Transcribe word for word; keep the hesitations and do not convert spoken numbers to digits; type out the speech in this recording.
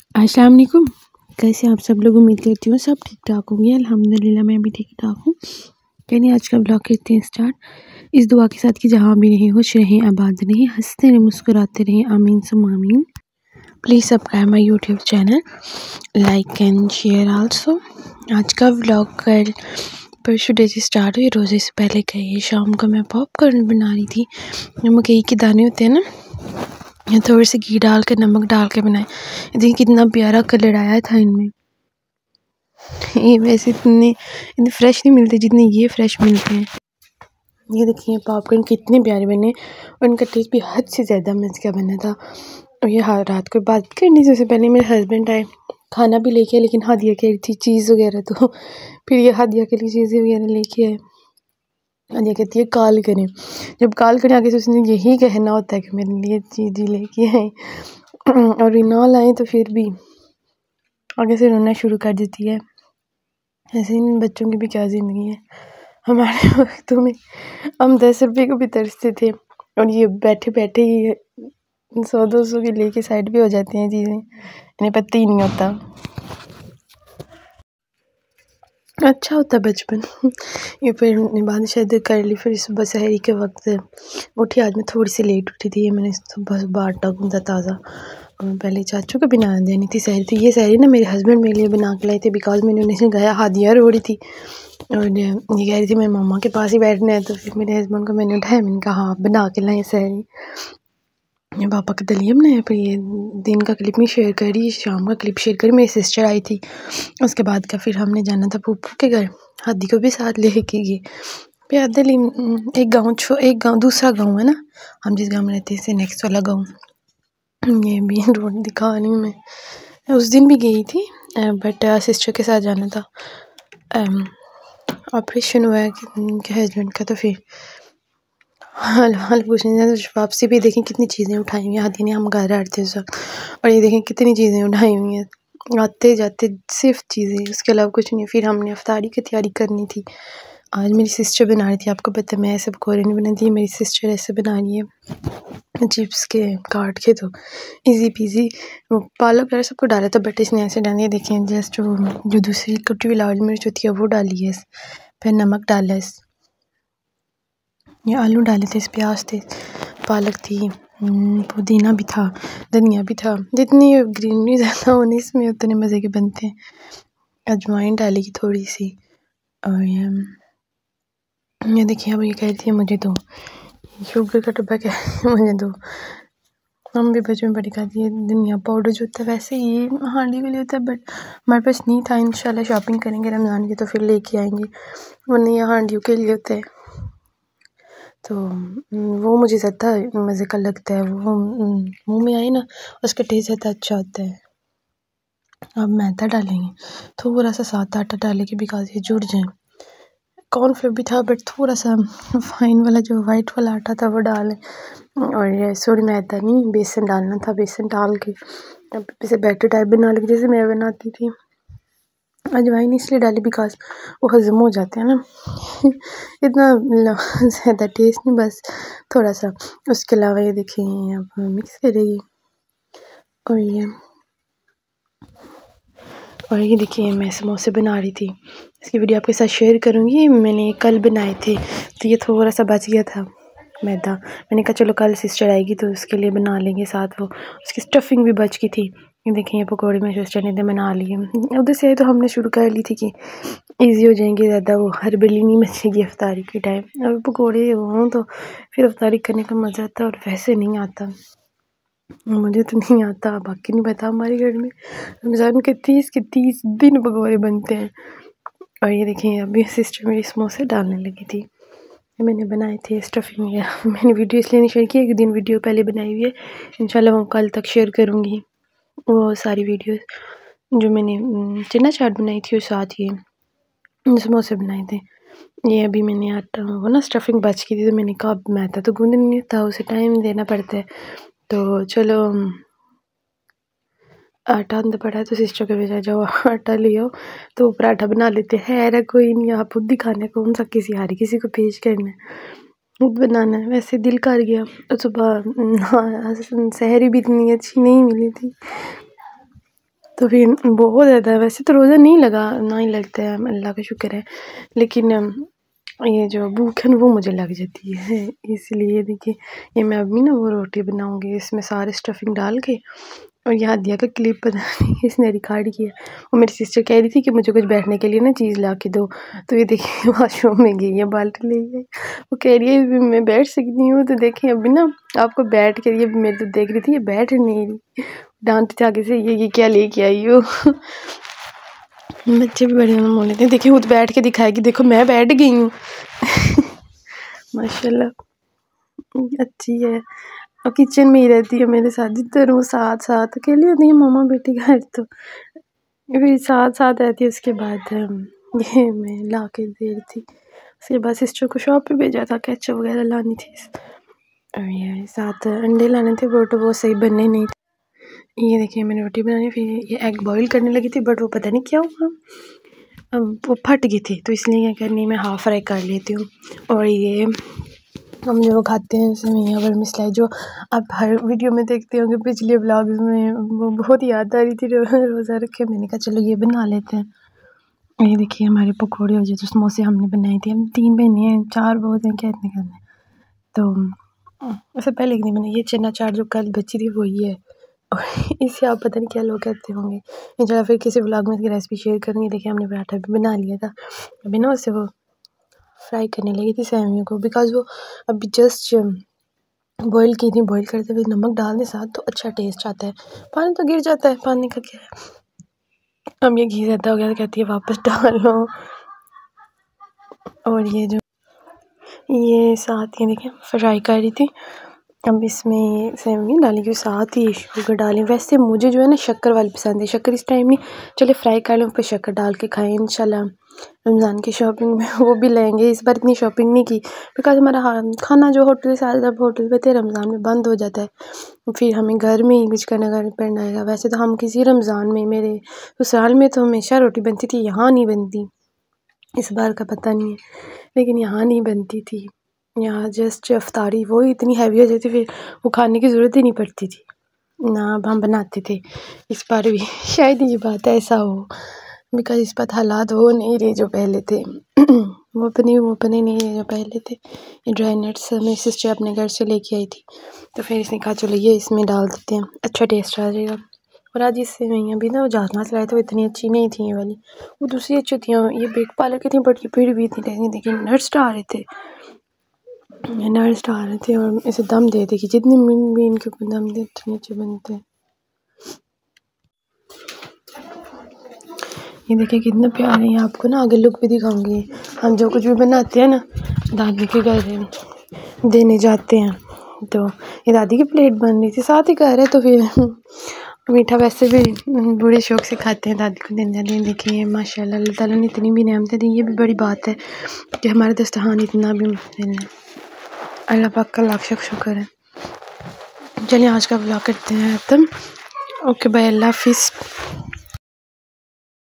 अस्सलाम वालेकुम। कैसे आप सब लोग? उम्मीद करती हूँ सब ठीक ठाक होंगे। अल्हम्दुलिल्लाह मैं भी ठीक ठाक हूँ। कहने आज का ब्लॉग करते हैं स्टार्ट, इस दुआ के साथ कि जहाँ भी रहें खुश रहें, आबाद रहें, हंसते रहें, मुस्कुराते रहें, आमीन सुम आमीन। Please subscribe my YouTube channel, like and share also. आज का ब्लॉग कल परसों डे से स्टार्ट हुई, रोज़े से पहले कही शाम को मैं पॉपकॉर्न बना रही थी। जो मकई के दाने होते हैं ना, थोड़े से घी डाल के नमक डाल के बनाए। देखिए कितना प्यारा कलर आया था इनमें। ये वैसे इतने इतने फ्रेश नहीं मिलते जितने ये फ्रेश मिलते हैं। ये देखिए पॉपकॉर्न कितने प्यारे बने और इनका टेस्ट भी हद से ज़्यादा मज़े का बना था। और ये हाँ रात को बात करने से पहले मेरे हस्बैंड आए, खाना भी लेके आए, लेकिन हादिया कह रही थी चीज़ वगैरह, तो फिर ये हादिया के लिए चीज़ें वगैरह लेके आए। हादिया कहती है कॉल करें, जब कॉल करें आगे से उसने यही कहना होता है कि मेरे लिए चीज़ लेके आए और ये ना लाएँ तो फिर भी आगे से रोना शुरू कर देती है। ऐसे इन बच्चों की भी क्या ज़िंदगी है। हमारे वक्तों में हम दस रुपये को भी तरसते थे और ये बैठे बैठे ही सौ दो सौ के लेके साइड पे हो जाती हैं चीज़ें, इन्हें पता ही नहीं होता। अच्छा होता बचपन। ये फिर बाद शायद कर ली, फिर सुबह सहरी के वक्त उठी। आज मैं थोड़ी सी लेट उठी थी, ये मैंने सुबह सुबह आटा गूंदा ताज़ा और पहले चाचू को बना देनी थी सहरी। तो ये सहरी ना मेरे हस्बैंड मेरे लिए बना के लाए थे, बिकॉज मैंने उन्हें गया हादिया रो रही थी और ये कह रही थी मैं मम्मा के पास ही बैठना है। तो फिर मेरे हस्बैंड को मैंने उठाया, मैंने कहा हाँ बना के लाए सहरी। ये पापा का दलिया बनाया। फिर ये दिन का क्लिप नहीं शेयर करी, शाम का क्लिप शेयर करी। मेरी सिस्टर आई थी, उसके बाद का फिर हमने जाना था फूफू के घर, हादी को भी साथ ले के गए। फिर दिल्ली एक गांव छो एक गांव दूसरा गांव है ना, हम जिस गांव में रहते हैं इससे नेक्स्ट वाला गांव। ये भी रोड दिखा रही हूँ मैं। उस दिन भी गई थी बट सिस्टर के साथ जाना था। ऑपरेशन हुआ है कि हस्बैंड का, तो फिर हाल हाल पूछने वापसी भी देखें कितनी चीज़ें उठाई हुई हैं हादी ने। हम घर आते थे उस वक्त और ये देखें कितनी चीज़ें उठाई हुई हैं, आते जाते सिर्फ चीज़ें, उसके अलावा कुछ नहीं। फिर हमने अफ्तारी की तैयारी करनी थी। आज मेरी सिस्टर बना रही थी, आपको पता है मैं ऐसे पकौड़े नहीं बनाती, मेरी सिस्टर ऐसे बना रही है चिप्स के काट के, तो इजी पीजी। वो पालक वगैरह सबको डाला था बट इसने ऐसे डाली है। देखें जस्ट वो जो दूसरी कटी हुई लाल मिर्च होती है वो डाली है, फिर नमक डाला है, ये आलू डाले थे, इस प्याज थे, पालक थी, पुदीना भी था, धनिया भी था। जितनी ग्रीनरी ज़्यादा होने इसमें उतने मज़े के बनते हैं। अजवाइन डालेगी थोड़ी सी और ये ये देखिए अब ये कह रही थी मुझे दो, शुगर का डब्बा क्या मुझे दो। हम भी बचपन में बड़ी खाती है। धनिया पाउडर जो होता है वैसे ये हांडी के लिए होता है बट हमारे पास नहीं था। इंशाल्लाह शॉपिंग करेंगे रमज़ान की तो फिर लेके आएंगे, वरना ये हांडियों के लिए होता है। तो वो मुझे ज़्यादा मज़े का लगता है, वो मुंह में आए ना उसका टेस्ट ज़्यादा अच्छा होता है। अब मैदा डालेंगे थोड़ा सा, साथ आटा डालेंगे बिकॉज ये जुड़ जाए। कॉर्नफ्लोर भी था बट थोड़ा सा फाइन वाला जो वाइट वाला आटा था वो डालें, और ये सॉरी मैदा नहीं बेसन डालना था। बेसन डाल के अब इसे बैटर टाइप बना लेंगे जैसे मैं बनाती थी। अजवाइन इसलिए डाली बिकॉज वो हज़म हो जाते हैं ना इतना ज़्यादा टेस्ट नहीं, बस थोड़ा सा। उसके अलावा ये देखिए अब मिक्स करेगी और ये और ये देखिए मैं समोसे बना रही थी, इसकी वीडियो आपके साथ शेयर करूँगी। मैंने कल बनाए थे तो ये थोड़ा सा बच गया था मैदा, मैंने कहा चलो कल सिस्टर आएगी तो उसके लिए बना लेंगे साथ। वो उसकी स्टफिंग भी बच गई थी। ये देखिए ये पकौड़े में सिस्टर ने बना लिए। उधर से तो हमने शुरू कर ली थी कि इजी हो जाएंगे, ज़्यादा वो हरबली नहीं मचेगी अफ्तारी के टाइम। और पकौड़े हों तो फिर अफ्तारी करने का मज़ा आता है, और वैसे नहीं आता, मुझे तो नहीं आता, बाकी नहीं पता। हमारे घर में रमज़ान के तीस के तीस दिन पकौड़े बनते हैं। और ये देखिए अभी सिस्टर मेरी समोसे डालने लगी थी, मैंने बनाए थे स्टफिंग। या मैंने वीडियो इसलिए नहीं शेयर की, एक दिन वीडियो पहले बनाई हुई है, इंशाल्लाह वो कल तक शेयर करूँगी वो सारी वीडियो जो मैंने चना चाट बनाई थी और साथ ये समोसे बनाए थे। ये अभी मैंने आटा वो ना स्टफिंग बच गई थी तो मैंने कहा मैदा तो गूंदना नहीं था, उसे टाइम देना पड़ता है, तो चलो आटा अंदर पड़ा है तो सिस्टर को भेजा जाओ आटा ले आओ तो पराठा बना लेते हैं। अरे कोई नहीं, आप खुद दिखाने कौन सा किसी हारी किसी को पेश करना है, खुद बनाना है। वैसे दिल कर गया, सुबह सहरी भी इतनी अच्छी नहीं मिली थी। तो फिर बहुत ज़्यादा, वैसे तो रोज़ा नहीं लगा, ना ही लगता है, अल्लाह का शुक्र है, लेकिन ये जो भूख है ना वो मुझे लग जाती है, इसलिए देखिए ये मैं अभी ना वो रोटी बनाऊंगी इसमें सारे स्टफिंग डाल के। और यहाँ दिया का क्लिप पता नहीं किसने रिकॉर्ड किया, वो मेरी सिस्टर कह रही थी कि मुझे कुछ बैठने के लिए ना चीज़ ला के दो, तो ये देखिए वॉशरूम में गई है, बाल्टी ले गई, वो कह रही है मैं बैठ सकती हूँ, तो देखिए अभी ना आपको बैठ के, ये मेरे तो देख रही थी ये बैठ नहीं रही, डांटते आगे से ये ये क्या लेके आई हो। बच्चे भी बड़े बोल लेते हैं, देखिए खुद बैठ के दिखाएगी, देखो मैं बैठ गई हूँ। माशाल्लाह अच्छी है, और किचन में ही रहती है मेरे साथ, जिधर वो साथ साथ अकेली होती है मामा बेटी घर, तो फिर साथ साथ रहती है। उसके बाद ये मैं ला के दे रही थी, उसके बाद सिस्टर को शॉप पे भेजा था, केचप वगैरह लानी थी, और ये साथ अंडे लाने थे, बट वो सही बनने नहीं थे। ये देखिए मैंने रोटी बनानी, फिर ये एग बॉईल करने लगी थी, बट वो पता नहीं क्या हुआ, अब वो फट गई थी, तो इसलिए क्या करनी मैं हाफ़ फ्राई कर लेती हूँ। और ये हम जो खाते हैं सेवइयां वर्मिसेली, जो आप हर वीडियो में देखते होंगे, पिछले व्लॉग्स में, वो बहुत याद आ रही थी रोज़ा रखे, मैंने कहा चलो ये बना लेते हैं। ये देखिए हमारे पकौड़े और जो समोसे हमने बनाए थे, हम तीन बहने हैं, चार बहुत हैं, क्या इतने करने, तो उससे पहले नहीं बना। ये चना चाट जो कल बची थी वही है, और इसे आप पता नहीं क्या लोग कहते होंगे, इंशाल्लाह फिर किसी व्लॉग में इसकी रेसिपी शेयर करेंगे। देखिए हमने पराठा भी बना लिया था, अभी ना उससे वो फ्राई करने लगी थी सेवइयों को, बिकॉज वो अभी जस्ट बॉईल की थी, बॉईल करते हुए नमक डाल दे साथ तो अच्छा टेस्ट आता है, पानी तो गिर जाता है, पानी का क्या है। अब ये घी ज़्यादा हो गया तो कहती है वापस डाल लो। और ये जो ये साथ ये देखिए फ्राई कर रही थी, अब इसमें सेवई डाली के साथ ही शुगर डालें। वैसे मुझे जो है ना शक्कर वाली पसंद है, शक्कर इस टाइम नहीं, चले फ्राई कर लें फिर शक्कर डाल के खाएं इंशाल्लाह। रमज़ान की शॉपिंग में वो भी लेंगे, इस बार इतनी शॉपिंग नहीं की, बिकॉज हमारा खाना जो होटल से जब होटल पे थे रमज़ान में बंद हो जाता है, फिर हमें घर में ही कुछ करना करना पड़ना है। वैसे तो हम किसी रमज़ान में, मेरे ससुराल में तो हमेशा रोटी बनती थी, यहाँ नहीं बनती, इस बार का पता नहीं है, लेकिन यहाँ नहीं बनती थी। यहाँ जस्ट अफ्तारी वो इतनी हैवी हो जाती, फिर वो खाने की ज़रूरत ही नहीं पड़ती थी ना, अब हम बनाते थे। इस बार भी शायद ये बात ऐसा हो, बिकॉज इस बार हालात वो नहीं रहे जो पहले थे। वो अपने वो अपने नहीं रहे जो पहले थे। ये ड्राई नट्स मेरी सिस्टर अपने घर से लेके आई थी, तो फिर इसने कहा चलो ये इसमें डाल देते हैं, अच्छा टेस्ट आ जाएगा। और आज इससे मैं अभी ना जातना से लाए थे, वो इतनी अच्छी नहीं थी ये वाली, वो दूसरी अच्छी थी, ये बेक पार्लर की थी, बट ये फिर भी इतनी टेस्टी। देखिए नट्स डाल रहे थे, नट्स डाल रहे थे और इसे दम दे दे कि जितनी मिनट भी इनके ऊपर दम दे उतने अच्छे बनते हैं। ये देखिए कितना प्यारे हैं, आपको ना आगे लुक भी दिखाऊंगी। हम जो कुछ भी बनाते हैं ना दादी के घर देने जाते हैं, तो ये दादी की प्लेट बन रही थी, साथ ही घर है, तो फिर मीठा वैसे भी बड़े शौक से खाते हैं, दादी को देने जाते हैं। देखिए माशाल्लाह अल्लाह ताला ने इतनी भी नेमतें दी, ये भी बड़ी बात है कि हमारे दस्तरखान इतना भी देना, अल्लाह पाक का लाख शुक्र है। चलिए आज का व्लॉग करते हैं ख़त्म। ओके बाय, अल्लाह हाफिज़।